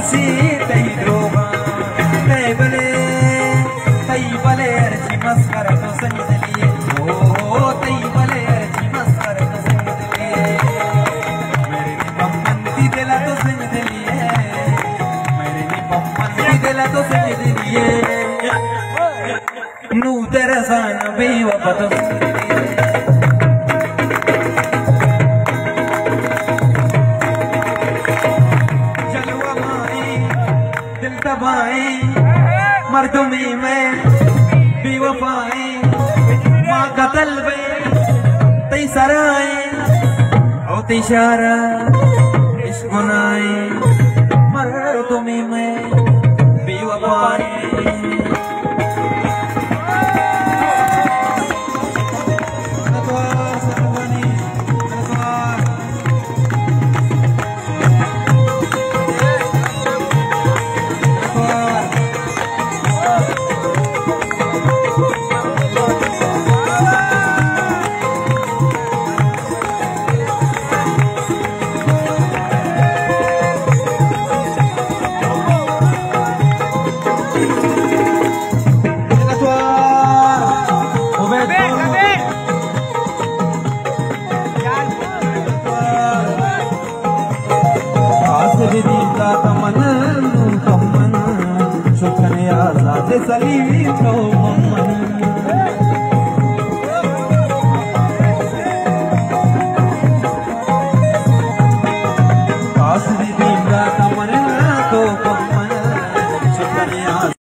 सी तई द्रोहा तई बले अर्जी मस्कर तो संग लिए ओ तई बले अर्जी मस्कर तो संग लिए मेरे ने पम्मंती दिला तो संग लिए मेरे ने पम्मंती दिला तो संग लिए नू तेरा सान बेवफा तो संग लिए मर्दुमी में बेवफाई माँ कतल बे तई सराए ओ तई शारा इश्कुनाए मर्दुमी में बेवफाई शुक्रिया सलीम तो मम्मन